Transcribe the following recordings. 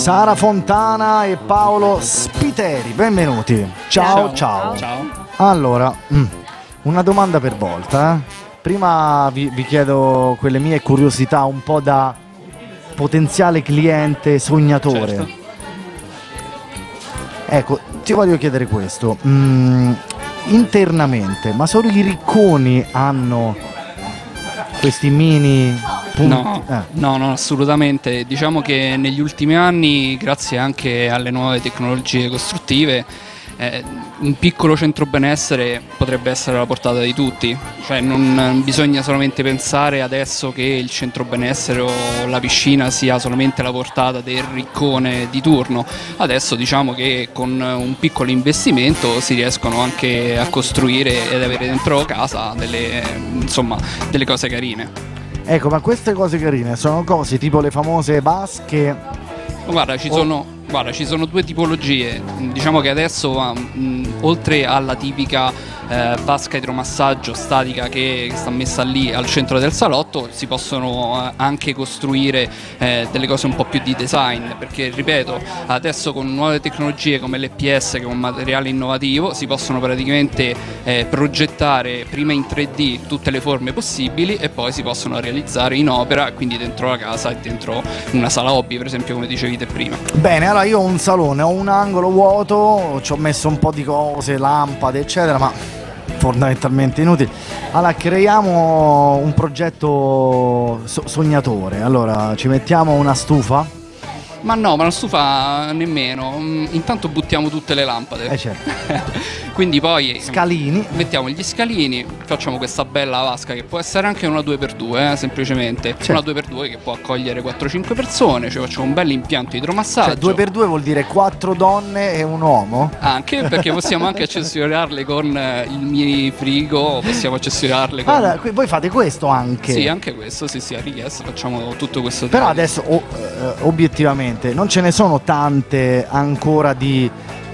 Sara Fontana e Paolo Spiteri, benvenuti. Ciao. Allora, una domanda per volta. Prima vi chiedo quelle mie curiosità un po' da potenziale cliente sognatore. Certo. Ecco, ti voglio chiedere questo. Internamente, ma solo i ricconi hanno questi mini punti? No, assolutamente. Diciamo che negli ultimi anni, grazie anche alle nuove tecnologie costruttive, un piccolo centro benessere potrebbe essere alla portata di tutti, cioè non bisogna solamente pensare adesso che il centro benessere o la piscina sia solamente alla portata del riccone di turno. Adesso diciamo che con un piccolo investimento si riescono anche a costruire ed avere dentro casa delle cose carine. Ecco, ma queste cose carine sono cose tipo le famose vasche? Guarda, ci sono due tipologie. Diciamo che adesso, oltre alla tipica vasca idromassaggio statica che sta messa lì al centro del salotto, si possono anche costruire delle cose un po' più di design, perché ripeto, adesso con nuove tecnologie come l'EPS, che è un materiale innovativo, si possono praticamente progettare prima in 3D tutte le forme possibili e poi si possono realizzare in opera, quindi dentro la casa e dentro una sala hobby, per esempio, come dicevi te prima. Bene, allora io ho un salone, ho un angolo vuoto, ci ho messo un po' di cose, lampade eccetera, ma fondamentalmente inutili. Allora creiamo un progetto sognatore. Allora ci mettiamo una stufa? Ma no, ma la stufa nemmeno. Intanto buttiamo tutte le lampade. Certo. Quindi poi scalini. Mettiamo gli scalini, facciamo questa bella vasca che può essere anche una 2x2, semplicemente. Certo. Una 2x2 che può accogliere 4-5 persone, cioè facciamo un bel impianto idromassaggio. Cioè 2x2 vuol dire 4 donne e un uomo? Anche, perché possiamo anche accessorarle con il mini frigo, possiamo accessorarle con... Allora, voi fate questo anche? Sì, anche questo, sì, a richiesta facciamo tutto questo. Però adesso, obiettivamente, non ce ne sono tante ancora di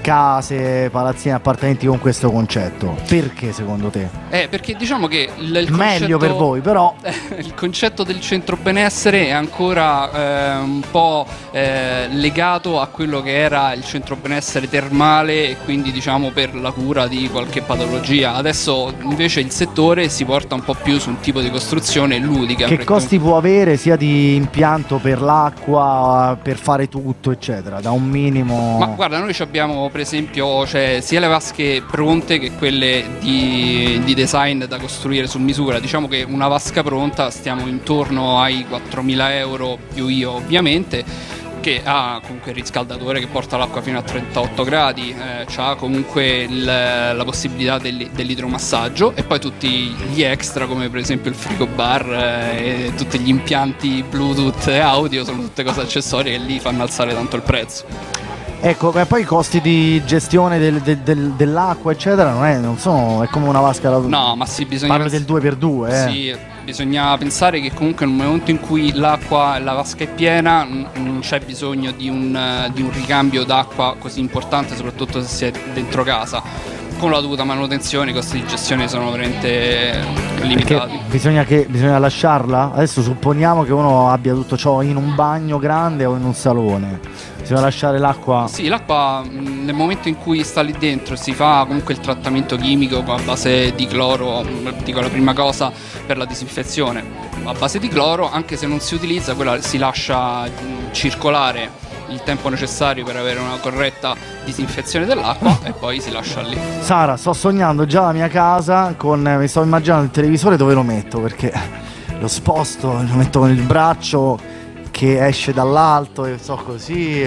case, palazzine, appartamenti con questo concetto. Perché secondo te? Perché diciamo che il meglio per voi, però il concetto del centro benessere è ancora un po' legato a quello che era il centro benessere termale, e quindi diciamo per la cura di qualche patologia. Adesso invece il settore si porta un po' più su un tipo di costruzione ludica. Che costi può avere sia di impianto per l'acqua, per fare tutto eccetera, da un minimo? Ma guarda, noi abbiamo per esempio sia le vasche pronte che quelle di design da costruire su misura. Diciamo che una vasca pronta stiamo intorno ai 4.000 euro più io ovviamente, che ha comunque il riscaldatore che porta l'acqua fino a 38 gradi, ha comunque la possibilità dell'idromassaggio, e poi tutti gli extra come per esempio il frigo bar e tutti gli impianti Bluetooth e audio sono tutte cose accessorie che lì fanno alzare tanto il prezzo. Ecco, e poi i costi di gestione dell'acqua eccetera non sono, è come una vasca. No, ma sì, bisogna parlo del 2x2. Sì, bisogna pensare che comunque nel momento in cui la vasca è piena non c'è bisogno di un ricambio d'acqua così importante, soprattutto se si è dentro casa. Con la dovuta manutenzione i costi di gestione sono veramente limitati. Perché bisogna lasciarla? Adesso supponiamo che uno abbia tutto ciò in un bagno grande o in un salone. Bisogna lasciare l'acqua? Sì, l'acqua nel momento in cui sta lì dentro si fa comunque il trattamento chimico a base di cloro, dico la prima cosa, per la disinfezione. A base di cloro, anche se non si utilizza, quella si lascia circolare il tempo necessario per avere una corretta disinfezione dell'acqua e poi si lascia lì. Sara, sto sognando già la mia casa mi sto immaginando il televisore dove lo metto, perché lo sposto, lo metto con il braccio che esce dall'alto e so così.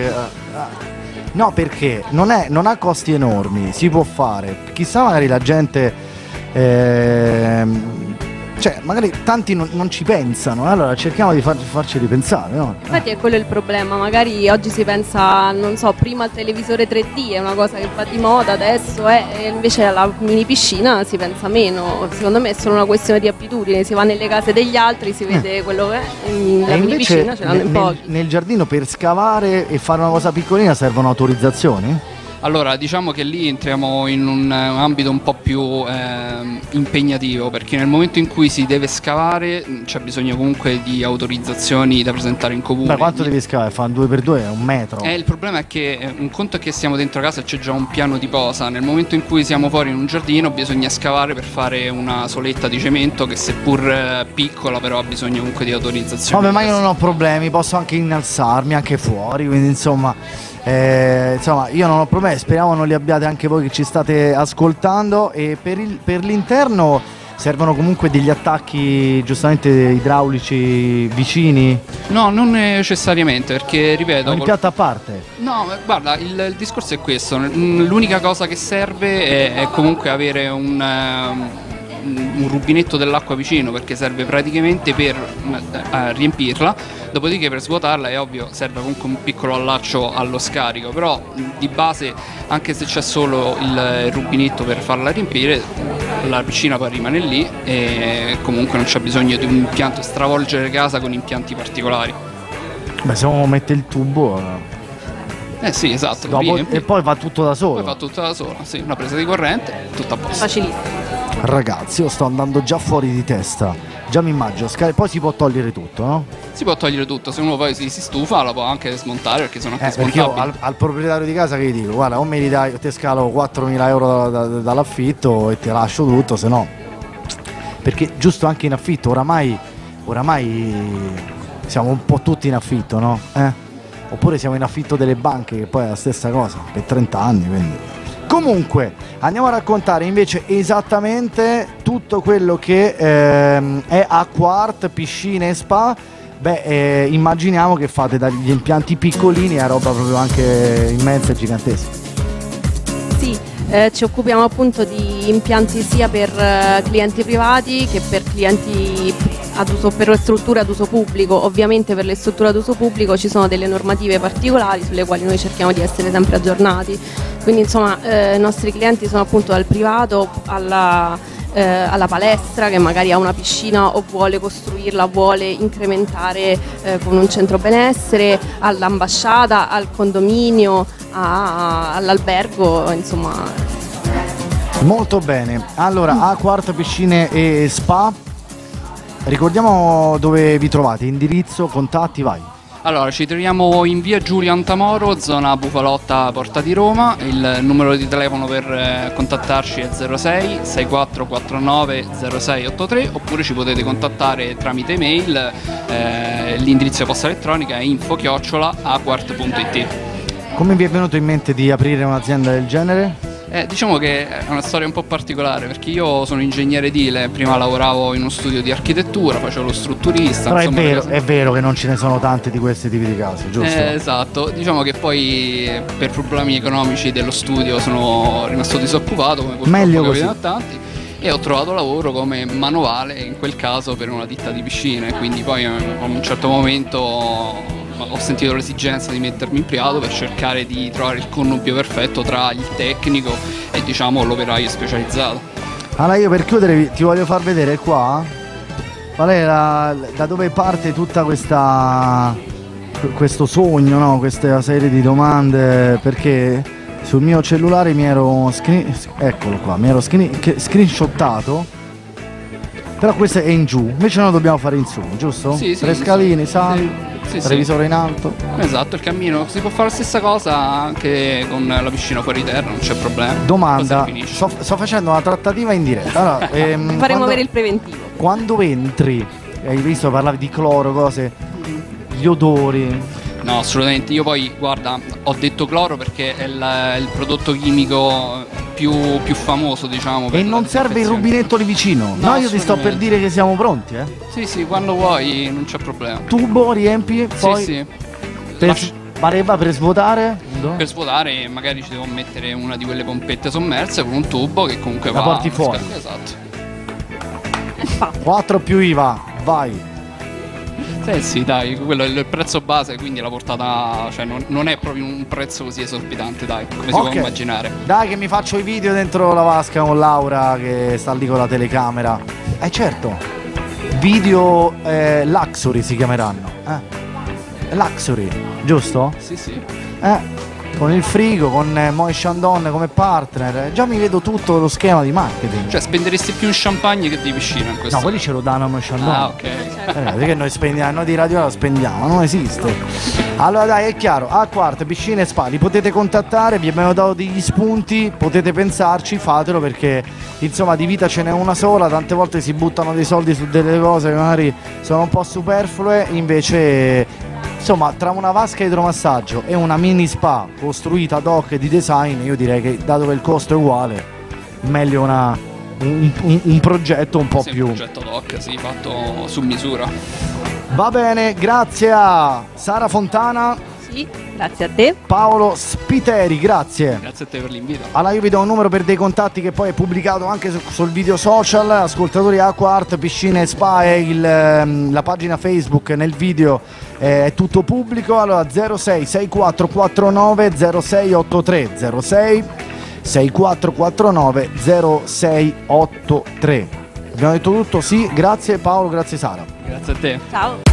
No, perché non ha costi enormi, si può fare. Chissà, magari la gente cioè magari tanti non ci pensano, allora cerchiamo di farci ripensare, no? Infatti è quello il problema, magari oggi si pensa, non so, prima al televisore 3D è una cosa che va di moda adesso, e invece alla mini piscina si pensa meno. Secondo me è solo una questione di abitudine, si va nelle case degli altri, si vede quello che è, la mini piscina ce l'hanno in pochi. Nel giardino per scavare e fare una cosa piccolina servono autorizzazioni? Allora, diciamo che lì entriamo in un ambito un po' più impegnativo, perché nel momento in cui si deve scavare c'è bisogno comunque di autorizzazioni da presentare in comune. Ma quanto devi scavare? Fa un 2x2, è un metro. Il problema è che un conto è che siamo dentro casa e c'è già un piano di posa, nel momento in cui siamo fuori in un giardino bisogna scavare per fare una soletta di cemento che seppur piccola però ha bisogno comunque di autorizzazioni. Vabbè, ma io non ho problemi, posso anche innalzarmi anche fuori, quindi insomma io non ho problemi, speriamo non li abbiate anche voi che ci state ascoltando. E per l'interno servono comunque degli attacchi giustamente idraulici vicini? No, non necessariamente, perché ripeto... Un impianto a parte? No, guarda, il discorso è questo, l'unica cosa che serve è comunque avere un rubinetto dell'acqua vicino, perché serve praticamente per riempirla, dopodiché per svuotarla è ovvio serve comunque un piccolo allaccio allo scarico, però di base anche se c'è solo il rubinetto per farla riempire la piscina poi rimane lì e comunque non c'è bisogno di un impianto, stravolgere casa con impianti particolari. Beh, se uno mette il tubo... sì, esatto. E poi va tutto da solo. Poi va tutto da solo, sì, una presa di corrente, tutto a posto. Facilissimo. Ragazzi, io sto andando già fuori di testa. Già mi immagino, poi si può togliere tutto, no? Si può togliere tutto, se uno poi si stufa la può anche smontare perché sono anche perché io smontabili. al proprietario di casa che gli dico, guarda, o mi ridai, te scalo 4.000 euro dall'affitto e ti lascio tutto, se no... Perché giusto anche in affitto, oramai siamo un po' tutti in affitto, no? Oppure siamo in affitto delle banche, che poi è la stessa cosa, per 30 anni, quindi... Comunque, andiamo a raccontare invece esattamente tutto quello che è Aquart, piscine e spa. Beh, immaginiamo che fate dagli impianti piccolini a roba proprio anche immensa e gigantesca. Sì, ci occupiamo appunto di impianti sia per clienti privati che per clienti per le strutture ad uso pubblico. Ovviamente per le strutture ad uso pubblico ci sono delle normative particolari sulle quali noi cerchiamo di essere sempre aggiornati. Quindi insomma i nostri clienti sono appunto dal privato alla palestra che magari ha una piscina o vuole costruirla, vuole incrementare con un centro benessere, all'ambasciata, al condominio, all'albergo, insomma. Molto bene, allora Aquart, piscine e spa, ricordiamo dove vi trovate, indirizzo, contatti, vai. Allora, ci troviamo in via Giulio Antamoro, zona Bufalotta, Porta di Roma. Il numero di telefono per contattarci è 06 6449 0683, oppure ci potete contattare tramite email, l'indirizzo posta elettronica è info@aquart.it. Come vi è venuto in mente di aprire un'azienda del genere? Diciamo che è una storia un po' particolare, perché io sono ingegnere edile, prima lavoravo in uno studio di architettura, facevo lo strutturista. Però insomma, è vero che non ce ne sono tanti di questi tipi di casi, giusto? Esatto, diciamo che poi per problemi economici dello studio sono rimasto disoccupato, come Meglio purtroppo così. capita a tanti, e ho trovato lavoro come manovale, in quel caso per una ditta di piscine, quindi poi a un certo momento ho sentito l'esigenza di mettermi in privato per cercare di trovare il connubio perfetto tra il tecnico e diciamo l'operaio specializzato. Allora io per chiudere ti voglio far vedere qua qual è da dove parte tutta questo sogno, no? Questa serie di domande, perché sul mio cellulare mi ero screenshottato, però questo è in giù, invece noi dobbiamo fare in su, giusto? Sì, Tre scalini, sì, sali. Sì, televisore in alto. Esatto, il cammino si può fare la stessa cosa anche con la piscina fuori terra, non c'è problema. Domanda, sto facendo una trattativa in diretta. Allora, faremo avere il preventivo. Quando entri, hai visto, parlavi di cloro, cose, gli odori. No, assolutamente, io poi guarda, ho detto cloro perché è il prodotto chimico più famoso, diciamo. E non serve il rubinetto lì vicino. No, io ti sto per dire che siamo pronti, Sì, quando vuoi non c'è problema. Tubo, riempi, poi Sì. Per svuotare? Per svuotare magari ci devo mettere una di quelle pompette sommerse con un tubo che comunque la porti fuori. Esatto. 4 più IVA, vai. Sì, dai, quello è il prezzo base, quindi la portata, cioè non è proprio un prezzo così esorbitante, dai, come si può immaginare. Dai che mi faccio i video dentro la vasca con Laura che sta lì con la telecamera. Certo, video Luxury si chiameranno. Luxury, giusto? Sì. con il frigo, con Moët Chandon come partner. Già mi vedo tutto lo schema di marketing. Cioè spenderesti più in champagne che di piscina in questo. No, quelli ce lo danno a Moët Chandon. Ah, ok. Perché noi spendiamo, noi di radio lo spendiamo, non esiste. Allora dai, è chiaro, Aquart, piscine e spa, li potete contattare, vi abbiamo dato degli spunti, potete pensarci, fatelo perché insomma di vita ce n'è una sola, tante volte si buttano dei soldi su delle cose che magari sono un po' superflue, invece insomma tra una vasca idromassaggio e una mini spa costruita ad hoc di design, io direi che dato che il costo è uguale, meglio un progetto un po' più... Un progetto ad hoc, sì, fatto su misura. Va bene, grazie a Sara Fontana. Sì, grazie a te. Paolo Spiteri, grazie. Grazie a te per l'invito. Allora io vi do un numero per dei contatti che poi è pubblicato anche sul video social. Ascoltatori Aquart, piscine e spa e la pagina Facebook nel video è tutto pubblico. Allora 06 6449 0683 06 6449 0683. Abbiamo detto tutto, sì, grazie Paolo, grazie Sara. Grazie a te. Ciao.